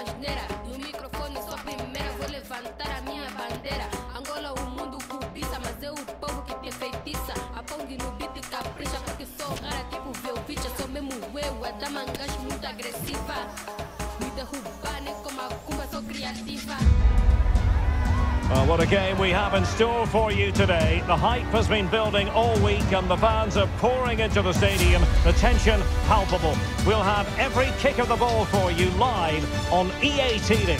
asneira. E o microfone sou a primeira, vou levantar a minha bandeira. Angola, o mundo cobiça, mas é o povo que te feitiça. A Pong no beat capricha, porque sou rara tipo Velvicha. Sou mesmo eu, a dama gajo muito agressiva. Me derrubar, nem como a cumba, sou criativa. Well, what a game we have in store for you today. The hype has been building all week and the fans are pouring into the stadium. The tension palpable. We'll have every kick of the ball for you live on EA TV.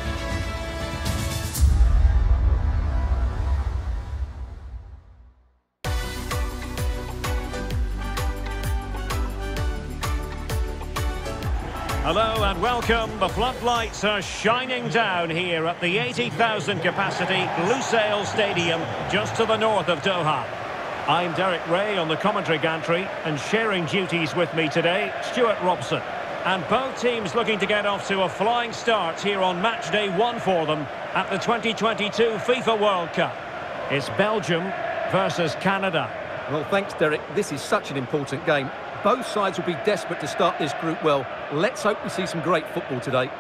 Hello and welcome. The floodlights are shining down here at the 80,000 capacity Lusail Stadium, just to the north of Doha. I'm Derek Ray on the commentary gantry, and sharing duties with me today, Stuart Robson. And both teams looking to get off to a flying start here on match day 1 for them at the 2022 FIFA World Cup. It's Belgium versus Canada. Well, thanks, Derek. This is such an important game. Both sides will be desperate to start this group well. Let's hope we see some great football today.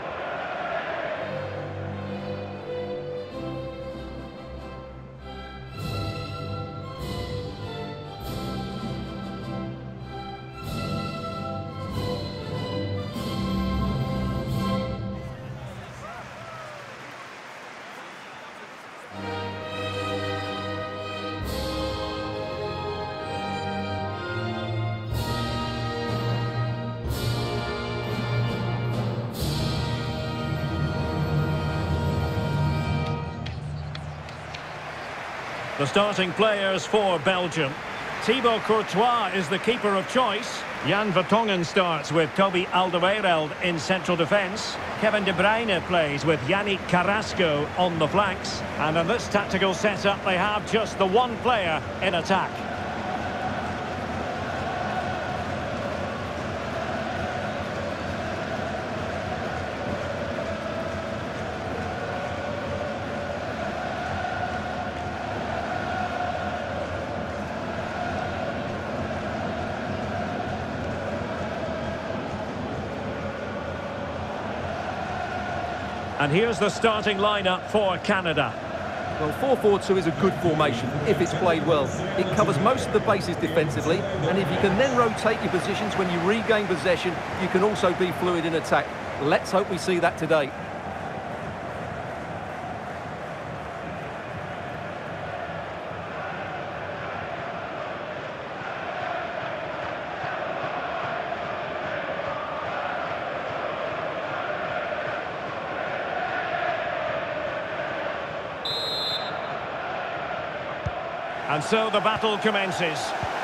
The starting players for Belgium. Thibaut Courtois is the keeper of choice. Jan Vertonghen starts with Toby Alderweireld in central defence. Kevin De Bruyne plays with Yannick Carrasco on the flanks. And in this tactical setup, they have just the one player in attack. And here's the starting lineup for Canada. Well, 4-4-2 is a good formation if it's played well. It covers most of the bases defensively, and if you can then rotate your positions when you regain possession, you can also be fluid in attack. Let's hope we see that today. And so the battle commences.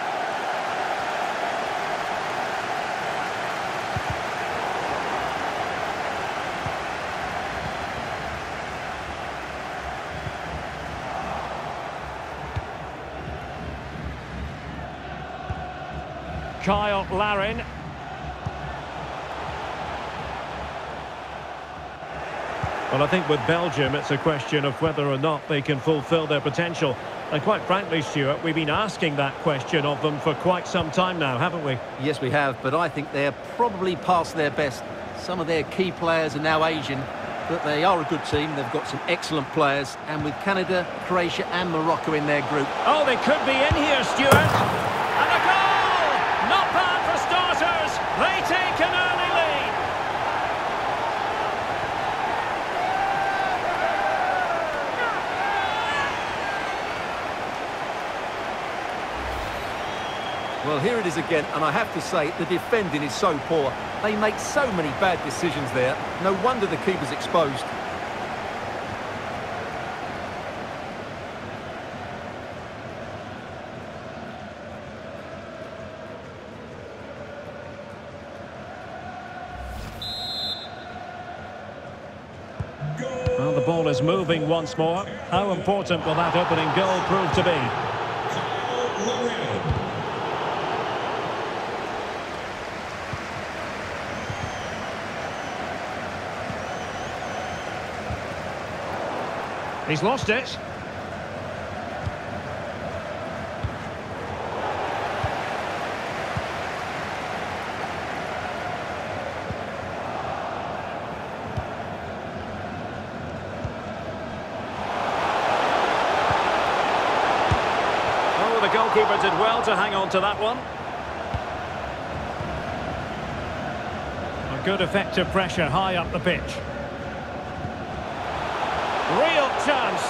Kyle Larin. Well, I think with Belgium, it's a question of whether or not they can fulfil their potential. And quite frankly, Stuart, we've been asking that question of them for quite some time now, haven't we? Yes, we have, but I think they're probably past their best. Some of their key players are now Asian, but they are a good team. They've got some excellent players, and with Canada, Croatia and Morocco in their group. Oh, they could be in here, Stuart. And a goal! Not bad for starters. They take an early lead. Well, here it is again, and I have to say, the defending is so poor. They make so many bad decisions there. No wonder the keeper's exposed. Well, the ball is moving once more. How important will that opening goal prove to be? He's lost it. the goalkeeper did well to hang on to that one. A good effective pressure high up the pitch. Real chance.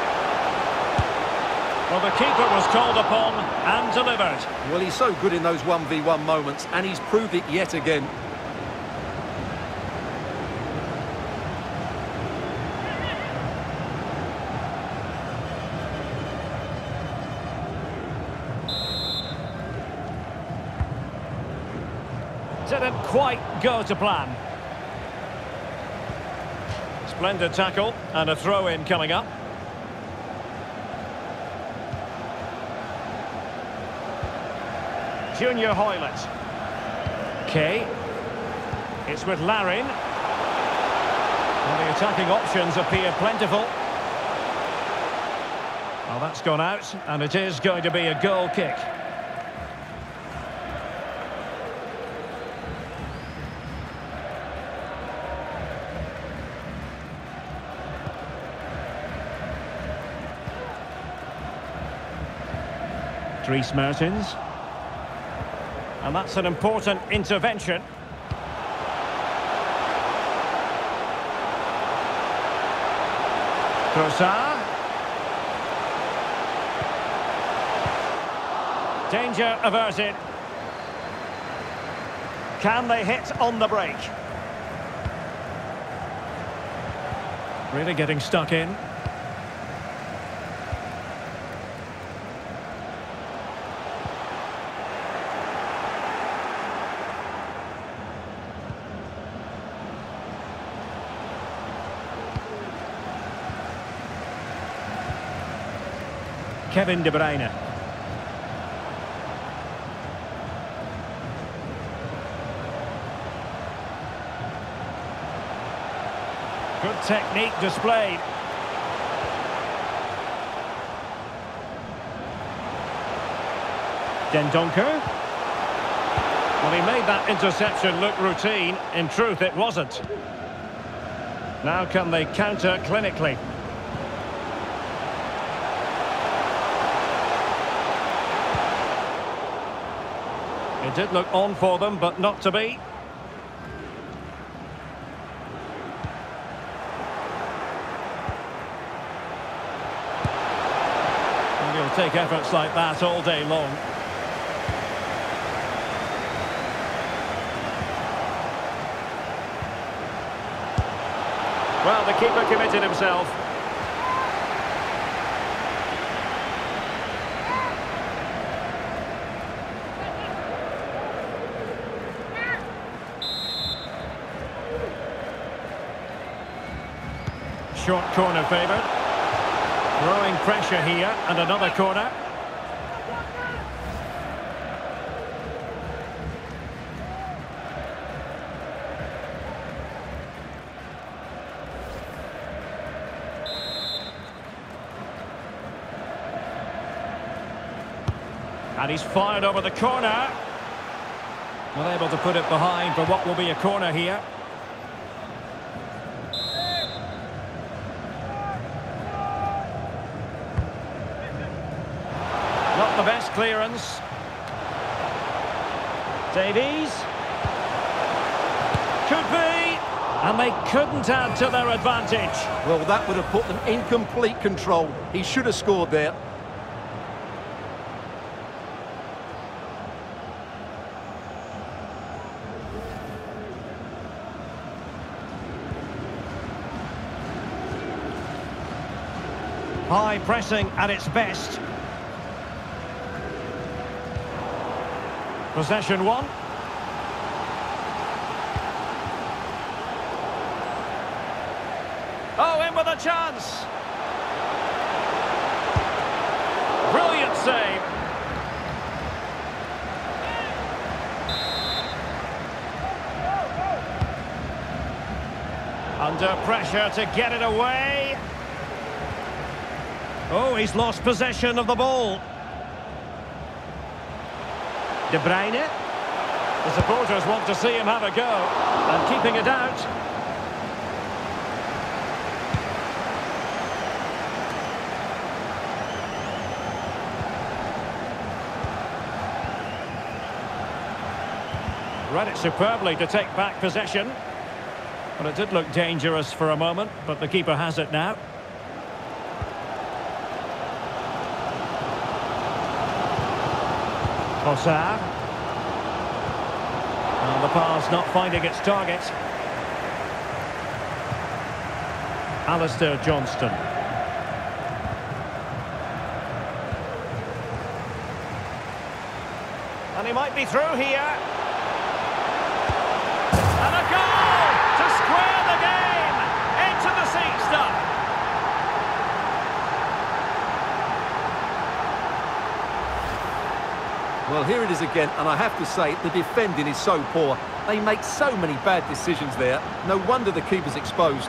Well, the keeper was called upon and delivered. Well, he's so good in those 1v1 moments, and he's proved it yet again. Didn't quite go to plan. Splendid tackle and a throw-in coming up. Junior Hoylett. Kay. It's with Larin. Well, the attacking options appear plentiful. Well, that's gone out, and it is going to be a goal kick. Dries Mertens. And that's an important intervention. Trossard. Danger averted. Can they hit on the break? Really getting stuck in. Kevin De Bruyne. Good technique displayed. Dendoncker. Well, he made that interception look routine. In truth, it wasn't. Now can they counter clinically? It did look on for them, but not to be. And he'll take efforts like that all day long. Well, the keeper committed himself. Short corner favoured. Growing pressure here, and another corner. And he's fired over the corner. Well, able to put it behind for what will be a corner here. Not the best clearance. Davies. Could be. And they couldn't add to their advantage. Well, that would have put them in complete control. He should have scored there. High pressing at its best. Possession one. Oh, in with a chance. Brilliant save. Under pressure to get it away. Oh, he's lost possession of the ball. De Bruyne. The supporters want to see him have a go. And keeping it out. Read it superbly to take back possession. But it did look dangerous for a moment, but the keeper has it now. Trossard. And the pass not finding its target. Alistair Johnston. And he might be through here. And a goal to square the game into the seat stuff. Well, here it is again, and I have to say, the defending is so poor. They make so many bad decisions there. No wonder the keeper's exposed.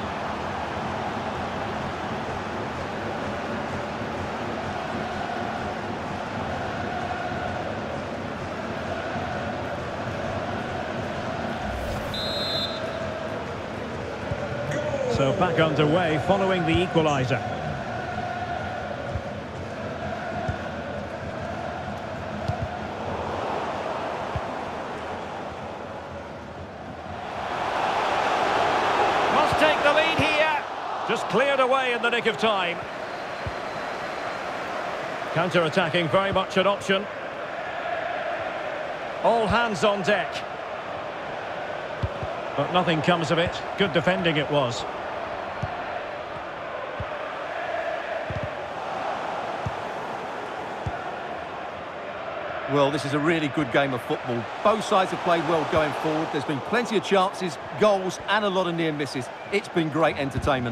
So back underway following the equaliser. Must take the lead here. Just cleared away in the nick of time. Counter-attacking very much an option. All hands on deck. But nothing comes of it. Good defending it was. Well, this is a really good game of football. Both sides have played well going forward. There's been plenty of chances, goals and a lot of near misses. It's been great entertainment.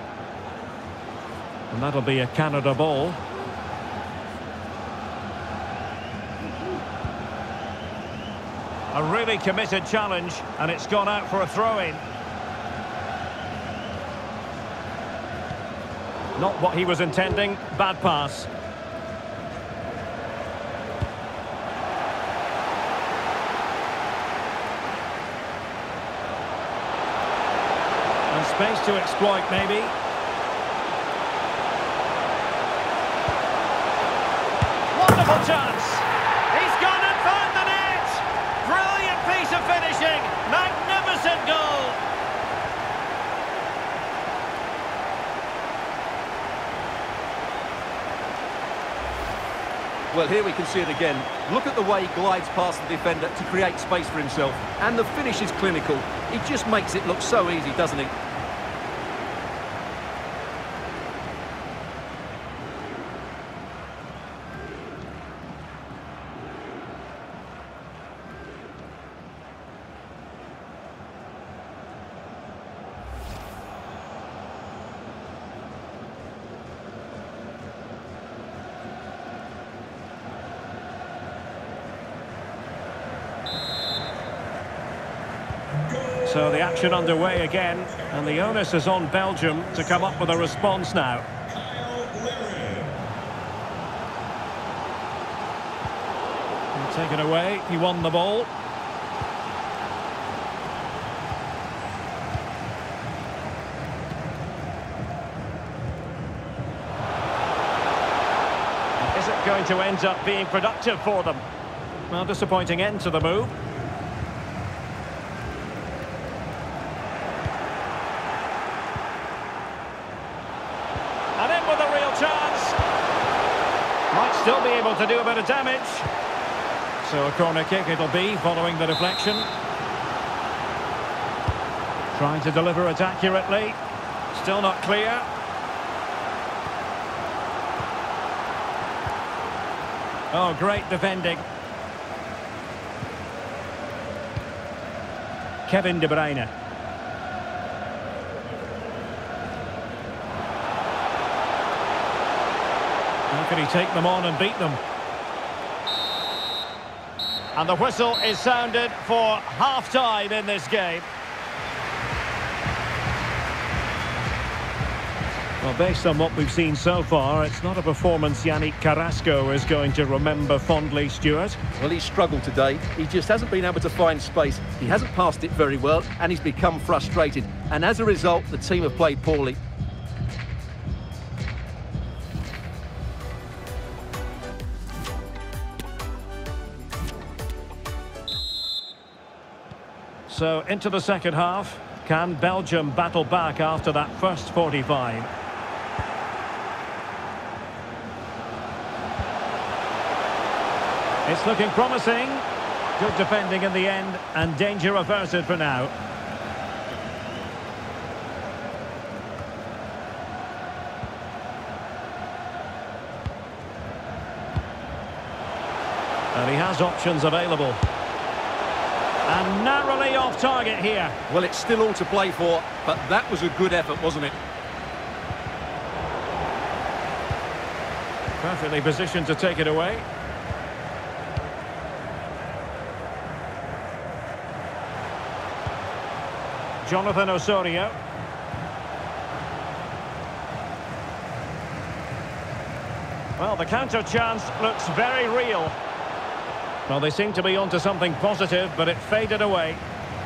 And that'll be a Canada ball. A really committed challenge, and it's gone out for a throw-in. Not what he was intending. Bad pass. And space to exploit, maybe. Wonderful chance. He's gone and found the net. Brilliant piece of finishing. Magnificent goal. Well, here we can see it again. Look at the way he glides past the defender to create space for himself. And the finish is clinical. He just makes it look so easy, doesn't he? So the action underway again, and the onus is on Belgium to come up with a response now. And taken away, he won the ball. Is it going to end up being productive for them? Well, disappointing end to the move. And in with a real chance. Might still be able to do a bit of damage. So a corner kick it'll be following the deflection. Trying to deliver it accurately. Still not clear. Oh, great defending. Kevin De Bruyne. How can he take them on and beat them? And the whistle is sounded for half-time in this game. Well, based on what we've seen so far, it's not a performance Yannick Carrasco is going to remember fondly, Stuart. Well, he's struggled today. He just hasn't been able to find space. He hasn't passed it very well, and he's become frustrated. And as a result, the team have played poorly. So into the second half. Can Belgium battle back after that first 45? It's looking promising. Good defending in the end, and danger averted for now. And he has options available. And narrowly off target here. Well, it's still all to play for, but that was a good effort, wasn't it? Perfectly positioned to take it away. Jonathan Osorio. Well, the counter chance looks very real. Well, they seem to be onto something positive, but it faded away.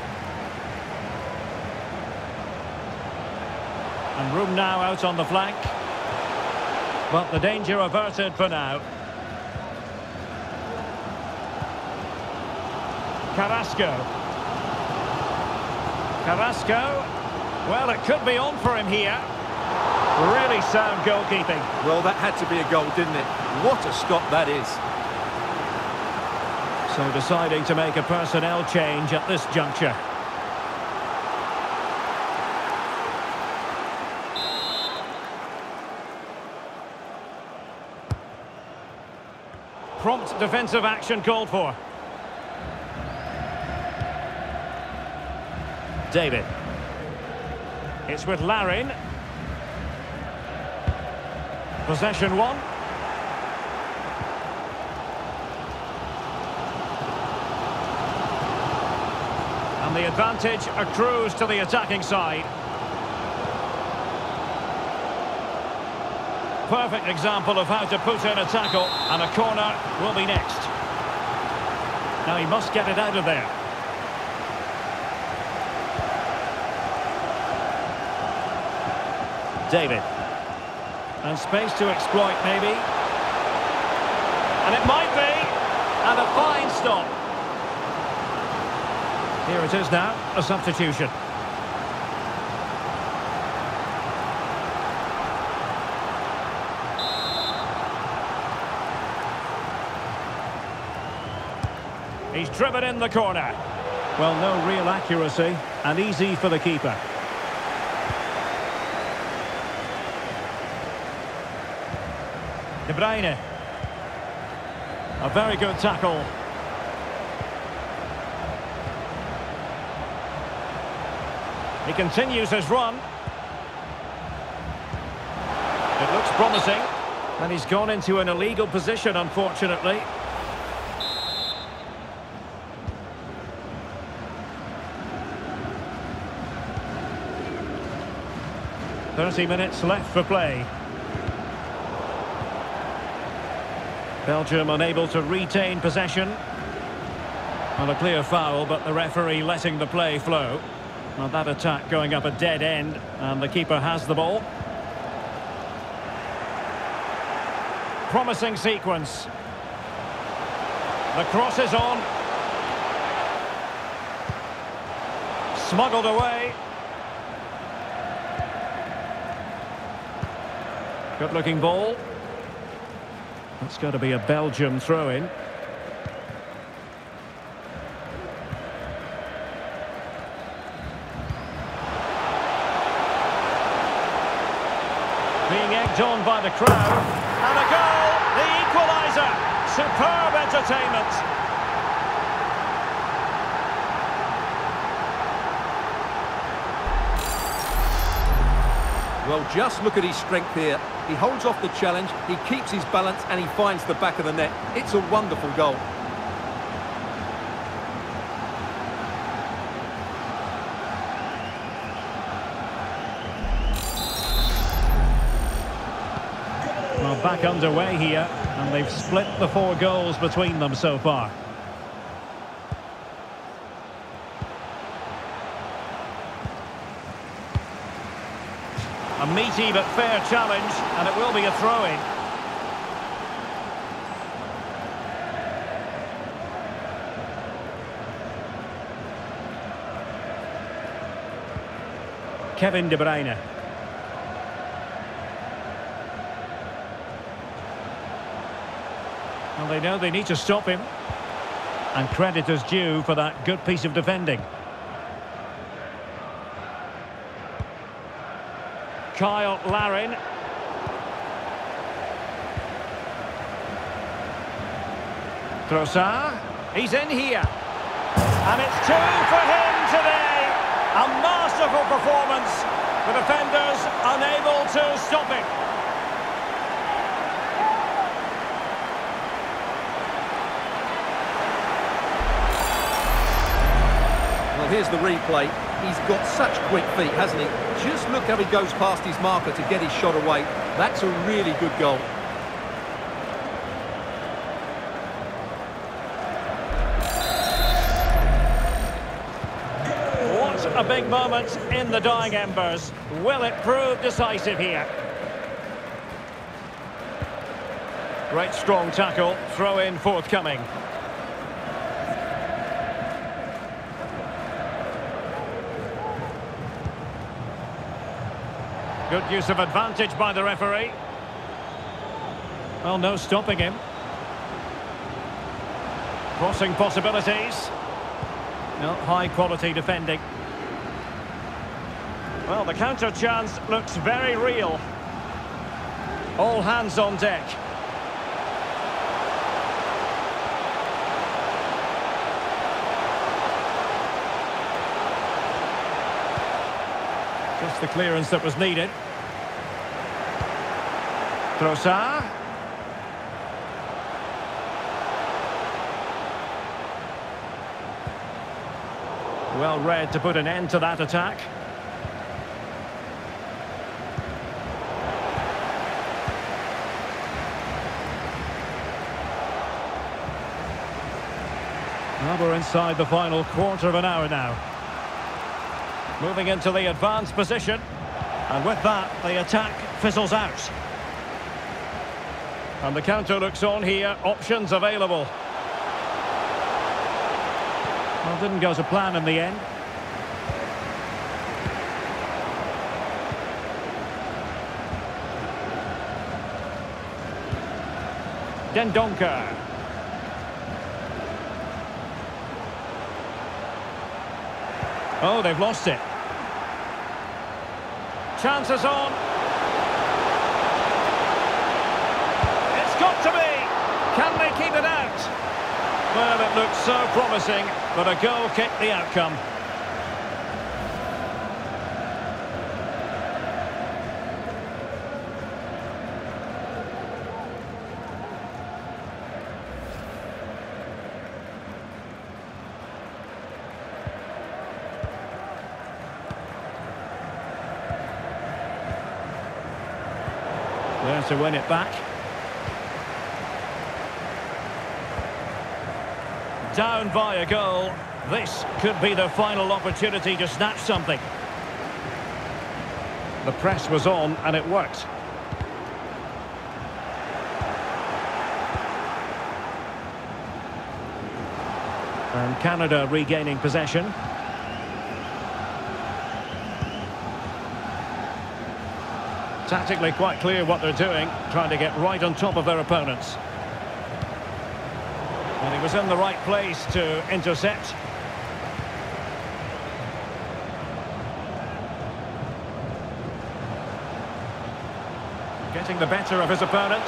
And room now out on the flank. But the danger averted for now. Carrasco. Carrasco. Well, it could be on for him here. Really sound goalkeeping. Well, that had to be a goal, didn't it? What a stop that is. So deciding to make a personnel change at this juncture. Prompt defensive action called for. David. It's with Larin. Possession one. And the advantage accrues to the attacking side. Perfect example of how to put in a tackle, and a corner will be next. Now he must get it out of there. David. And space to exploit, maybe. And it might be. And a fine stop. Here it is now, a substitution. He's driven in the corner. Well, no real accuracy, and easy for the keeper. De Bruyne. A very good tackle. He continues his run. It looks promising. And he's gone into an illegal position, unfortunately. .30 left for play. Belgium unable to retain possession. Well, a clear foul, but the referee letting the play flow. Well, that attack going up a dead end, and the keeper has the ball. Promising sequence. The cross is on. Smuggled away. Good-looking ball. That's got to be a Belgium throw-in. Being egged on by the crowd. And a goal! The equaliser! Superb entertainment. Well, just look at his strength here. He holds off the challenge, he keeps his balance, and he finds the back of the net. It's a wonderful goal. Well, back underway here, and they've split the 4 goals between them so far. A meaty but fair challenge, and it will be a throw-in. Kevin De Bruyne. Well, they know they need to stop him. And credit is due for that good piece of defending. Kyle Larin. Trossard. He's in here. And it's 2 for him today. A masterful performance. The defenders unable to stop him. Well, here's the replay. He's got such quick feet, hasn't he? Just look how he goes past his marker to get his shot away. That's a really good goal. What a big moment in the dying embers. Will it prove decisive here? Great strong tackle, throw in forthcoming. Good use of advantage by the referee. Well, no stopping him. Crossing possibilities. No, high quality defending. Well, the counter chance looks very real. All hands on deck. Just the clearance that was needed. Trossard. Well read to put an end to that attack. Well, we're inside the final quarter of an hour now. Moving into the advanced position. And with that, the attack fizzles out. And the counter looks on here. Options available. Well, didn't go to plan in the end. Dendoncker. Oh, they've lost it. Chances on. It's got to be. Can they keep it out? Well, it looked so promising, but a goal kicked the outcome. There to win it back. Down by a goal. This could be the final opportunity to snatch something. The press was on and it worked. And Canada regaining possession. Tactically quite clear what they're doing, trying to get right on top of their opponents. And he was in the right place to intercept. Getting the better of his opponent.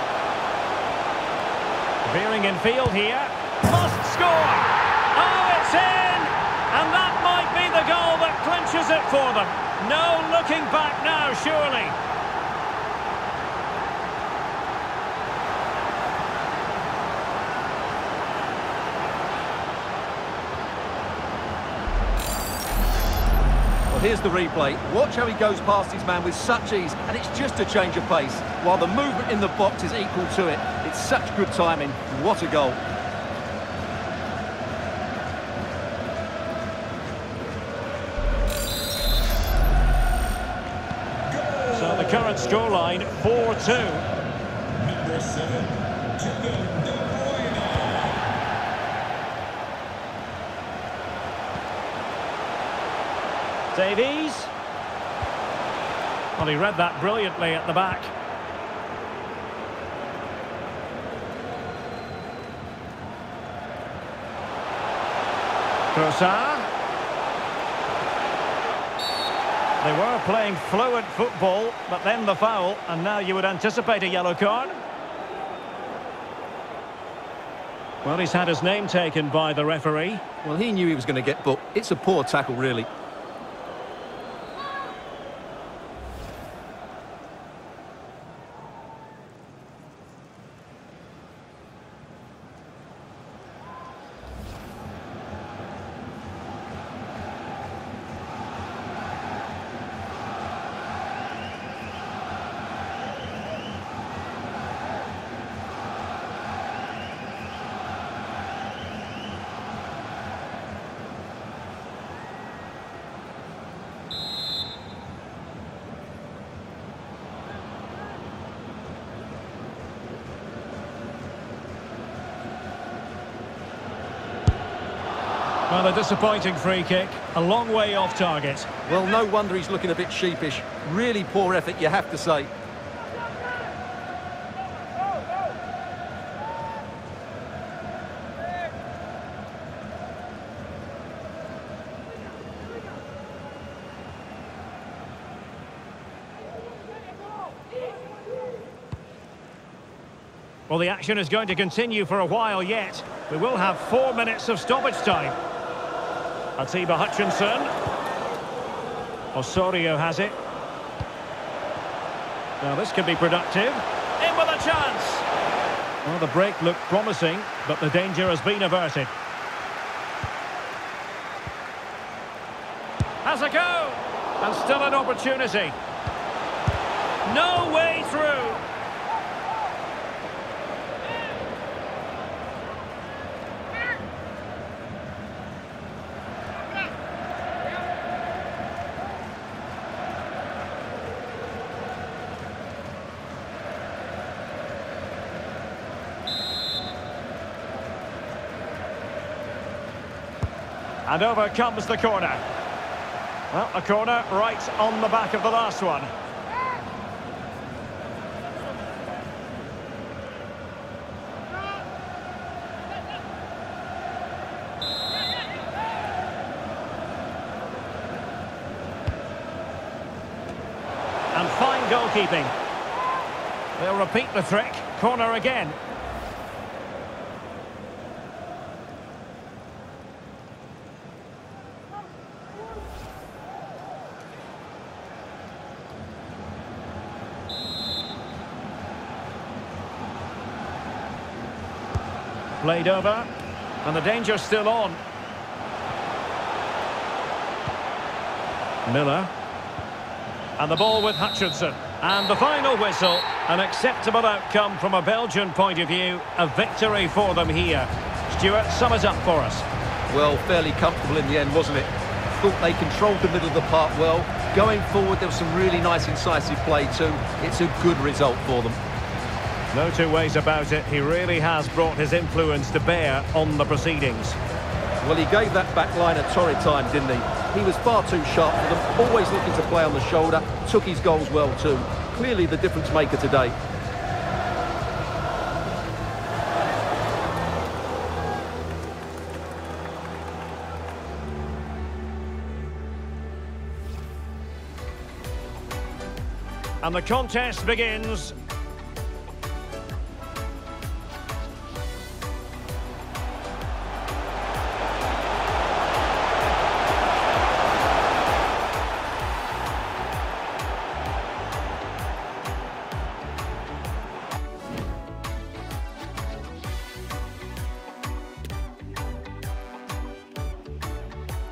Veering in field here. Must score! Oh, it's in! And that might be the goal that clinches it for them. No looking back now, surely. Here's the replay. Watch how he goes past his man with such ease, and it's just a change of pace, while the movement in the box is equal to it. It's such good timing. What a goal. So the current scoreline, 4-2. Number 7, Kevin De Bruyne. Davies. Well, he read that brilliantly at the back. Trossard. They were playing fluent football, but then the foul, and now you would anticipate a yellow card. Well, he's had his name taken by the referee. Well, he knew he was going to get booked. It's a poor tackle, really. Well, a disappointing free kick, a long way off target. Well, no wonder he's looking a bit sheepish. Really poor effort, you have to say. Well, the action is going to continue for a while yet. We will have 4 minutes of stoppage time. Atiba Hutchinson. Osorio has it. Now this could be productive. In with a chance. Well, the break looked promising, but the danger has been averted. Has a go. And still an opportunity. No way through. And over comes the corner. Well, a corner right on the back of the last one. And fine goalkeeping. They'll repeat the trick. Corner again. Played over, and the danger's still on. Miller. And the ball with Hutchinson. And the final whistle, an acceptable outcome from a Belgian point of view, a victory for them here. Stuart, sum it up for us. Well, fairly comfortable in the end, wasn't it? Thought they controlled the middle of the park well. Going forward, there was some really nice incisive play too. It's a good result for them. No two ways about it, he really has brought his influence to bear on the proceedings. Well, he gave that back line a torrid time, didn't he? He was far too sharp for them, always looking to play on the shoulder, took his goals well too. Clearly the difference maker today. And the contest begins.